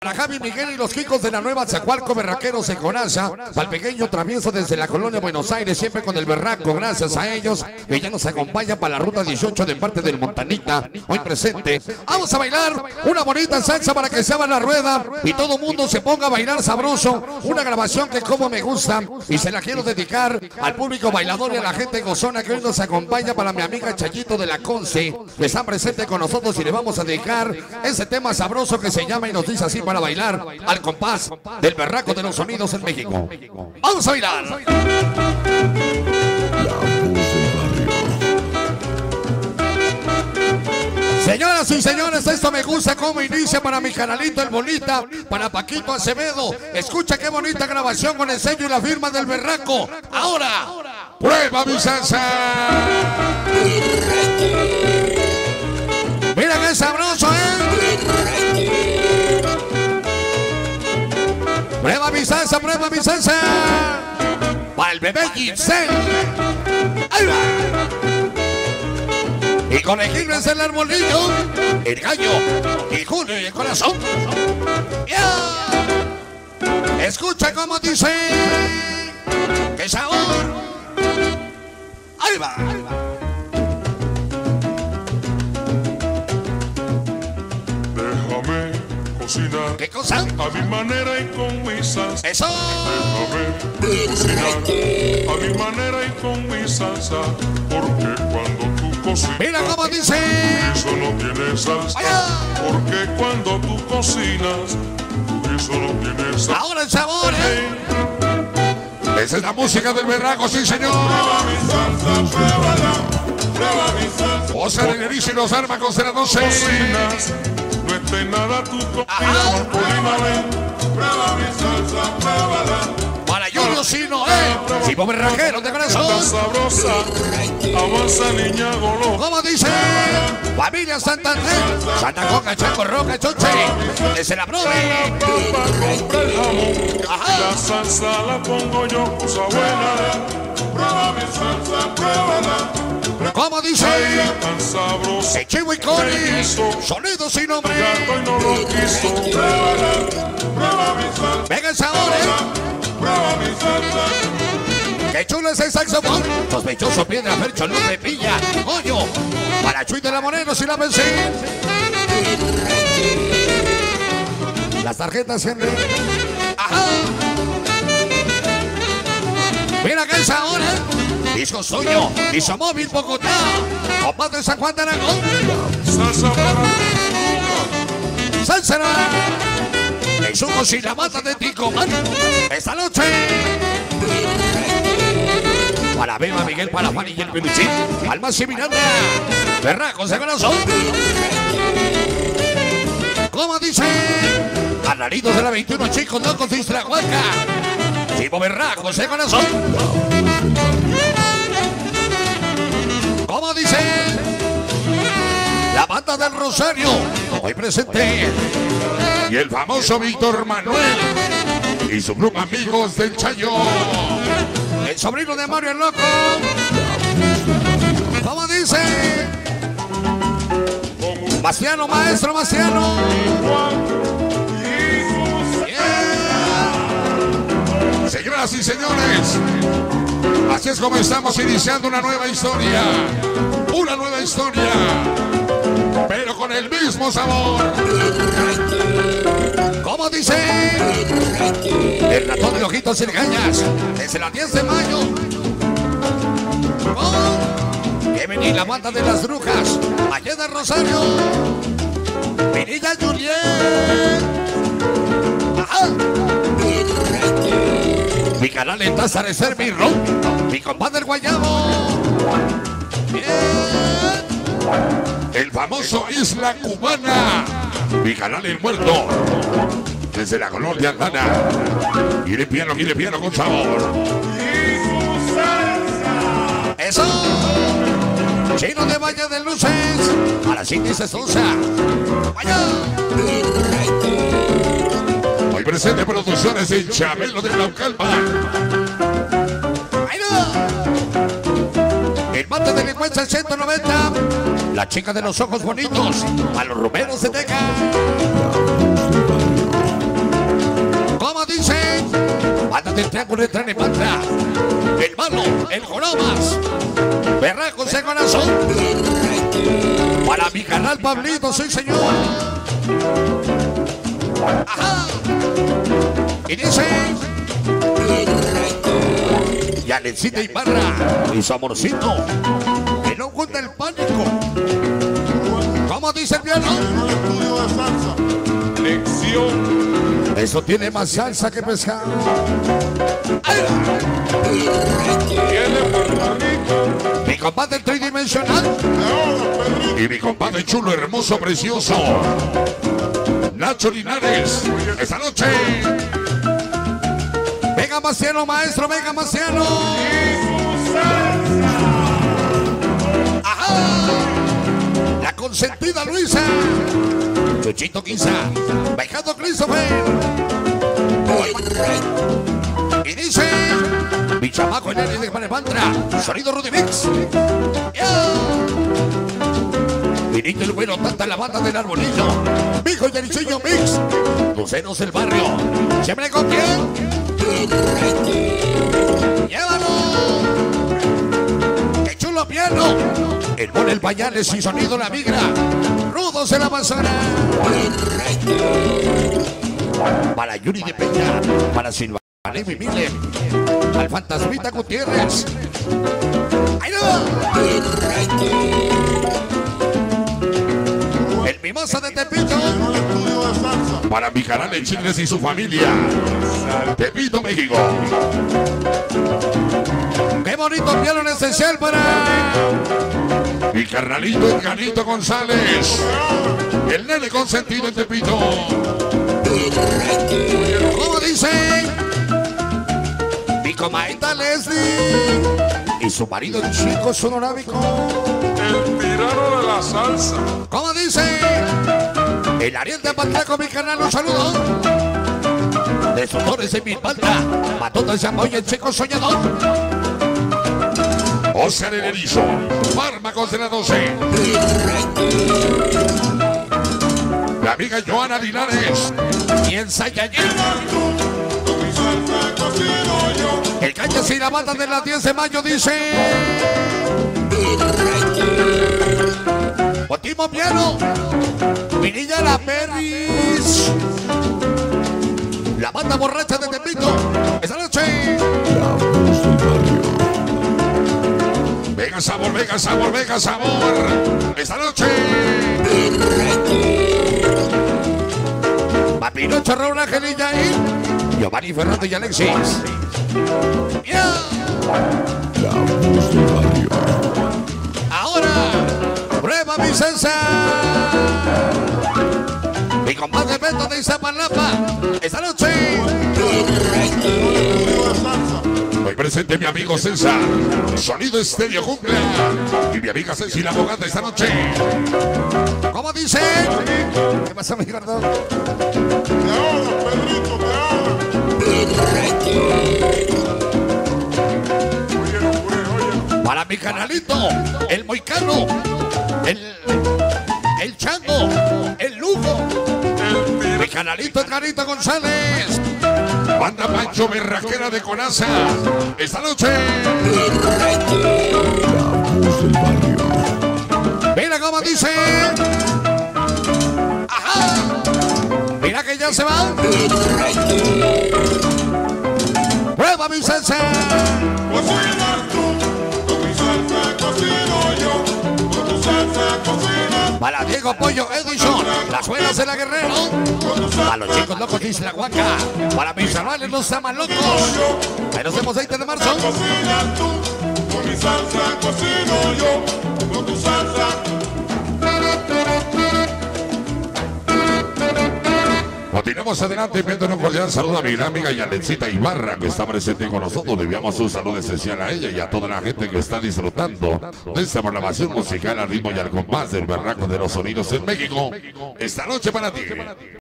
Para Javi Miguel y los Kikos de la Nueva Zacualco, berraqueros en Conaza, para el pequeño travieso desde la colonia Buenos Aires, siempre con el berraco, gracias a ellos, que ya nos acompaña para la ruta 18 de parte del Montanita, hoy presente. Vamos a bailar una bonita salsa para que se abra la rueda y todo mundo se ponga a bailar sabroso. Una grabación que como me gusta y se la quiero dedicar al público bailador y a la gente gozona que hoy nos acompaña, para mi amiga Chayito de la Conce, que está presente con nosotros y le vamos a dedicar ese tema sabroso que se llama y nos dice así, para bailar al compás del berraco de los sonidos en México. ¡Vamos a bailar! Señoras y señores, esto me gusta como inicia para mi canalito El Bolita, para Paquito Acevedo. Escucha qué bonita grabación con el sello y la firma del berraco. Ahora, prueba mi salsa. Mira qué sabroso, Prueba mi salsa, prueba mi salsa. Para el bebé Giselle. Ahí va. Y con el Gil es el arbolillo, el gallo, y Julio y el corazón. Yeah. Escucha cómo dice. ¡Qué sabor! Ahí va. Déjame cocinar. ¿Qué cosa? A mi manera y con mi salsa. ¡Eso! Déjame cocinar. A mi manera y con mi salsa. Porque cuando tú cocinas, mira cómo dice. Eso no tiene salsa. ¡Allá! Porque cuando tú cocinas, eso no tiene salsa. Ahora el sabor, Esa es la música del berraco, sí señor. Prueba mi salsa, pruébala. Prueba mi salsa. José de Nerizo y los Ármacos de la 12. Cocinas, no esté nada tu comida. Prueba mi salsa, pruébala. Para Julio Sino, Tipo berraquero de corazón. Sabrosa, avanza niña golosa. ¿Cómo dice? Familia Santander, Santa Coca, Chaco, Roca, Choche, es el abrode. Papa, compra el jamón. Ajá. La salsa la pongo yo, cosa buena. Prueba mi salsa, pruébala. ¿Cómo dice? Tan sabrosa. El Chivo y Cori, sonido sin nombre. Gato y no lo quiso. Pruébala. Prueba mi salsa. Venga el sabor, Prueba mi salsa. ¡Qué chulo es el saxofón! Sospechoso Piedra Fercho, no me pilla. ¡Coño! Para Chuy de la Moreno, si la pensé. Las tarjetas, Henry. ¡Ajá! Mira que es ahora. Disco Suyo, Disco Móvil Bogotá. Compadre de San Juan de Aragón. Salsa para ¡Salsa! Es un sin la mata de Ticomán. Esta noche. Para Beba, Miguel, para Juan y el Peluchín. Almas y Miranda. Berracos de corazón. ¿Cómo dice? Alaridos de la 21, chicos, no consiste la huaca. Tipo berracos de corazón. ¿Cómo dice? La banda del Rosario. Hoy presente. Y el famoso Víctor Manuel. Y su grupo amigos del Chayo. El sobrino de Mario el Loco. ¿Cómo dice? Bastiano, maestro Bastiano. Yeah. Señoras y señores, así es como estamos iniciando una nueva historia. Una nueva historia, pero con el mismo sabor. ¿Cómo dice? El ratón de ojitos y legañas, desde la 10 de mayo. Oh, que venir la banda de las brujas, allá de Rosario. Vinilla Juliet. Ajá. Mi canal en taza de ser mi ron, mi compadre el Guayabo. Bien. El famoso Isla Cubana. Mi canal El Muerto. Desde la colonia Andana. Quiere piano con sabor. Eso. Chino de Valle de Luces. Para Cindy Sosa. Vaya. Hoy presente producciones de Chabelo de Naucalpa. Ahí no. El mate de delincuencia 190. La chica de los ojos bonitos. A los romeros de Teca. banda del triángulo entra en Patra. El malo, el Joromas. Berraco se corazón. Para mi canal Pablito, sí señor. Ajá. Y dice. Y Alecita Ibarra y su amorcito. Que no oculta el pánico. ¿Cómo dice el piano? Lección. Eso tiene más salsa que pescado. Mi compadre tridimensional. Y mi compadre chulo, hermoso, precioso. Nacho Linares. Esta noche. Venga Maciano, maestro, venga Maciano. Ajá. La consentida Luisa. Chuchito Quizá. Bajando Christopher. Y dice. Mi chamaco en el de Panepantra. Sonido Rudy Mix. Vinito el bueno, tanta la banda del arbolillo. Mijo y el diseño Mix. Luceros del barrio. ¿Siempre con quién? ¡Llévalo! ¡Qué chulo piano! El Mole, el Pañales y Sonido La Migra. Rudos en la manzana. Para Yuri de Peña. Para Silva y Mile. Al Fantasmita Gutiérrez. ¡Ahí no! El Mimosa de Tepito. Para mi canal en Chigres y su familia. Tepito, México. Qué bonito piano en esencial para mi carnalito Edgarito González. El nene consentido en Tepito. ¿Cómo dice? Mi comadita Leslie. Y su marido el chico sonorábico. El tirano de la salsa. ¿Cómo dice? El Ariel de Patraco, mi canal, un saludo. De Sudores de mi espalda. Matota de Chamoy, el chico soñador. Oscar el Erizo. Fármacos de la 12. La amiga Joana Linares. Y el Saiyajin. El Cañas y la banda de las 10 de mayo dice. Otimo Piano. Vinilla La Perris. La banda borracha de Tepito. Esta noche. La voz del barrio. Venga sabor, venga sabor, venga sabor. Esta noche. Papinocho, Raúl Angelilla y Giovanni Ferrando y Alexis. Yeah. La voz del barrio. Ahora, prueba mi salsa. Mi compadre Beto de Iztapalapa. Esta noche. Hoy presente mi amigo César. Sonido estéreo jungla. Y mi amiga Ceci la abogada esta noche. ¿Cómo dice? ¿Qué pasa, mi gordo? Te ahogas, Pedrito, te ahogas. Para mi canalito, el Moicano, el Chango, el Lugo, mi canalito Edgarito González, banda Pancho Berraquera de Conaza, esta noche. La voz del barrio. Mira cómo dice. Ajá. Mira que ya se va. Prueba mi salsa. Cocinas tú, con mi salsa cocino yo, con tu salsa cocina. Para Diego Pollo Edison, las suelas de la Guerrero. Para los chicos locos dice la Huaca. Para mis chavales no sean más locos. Ahí nos vemos 20 de marzo. Cocinas tú, con mi salsa cocino yo, con tu salsa. Continuamos adelante, enviando un cordial saludo a mi gran amiga Yalecita Ibarra, que está presente con nosotros. Le enviamos un saludo especial a ella y a toda la gente que está disfrutando de esta programación musical al ritmo y al compás del berraco de los sonidos en México. Esta noche para ti.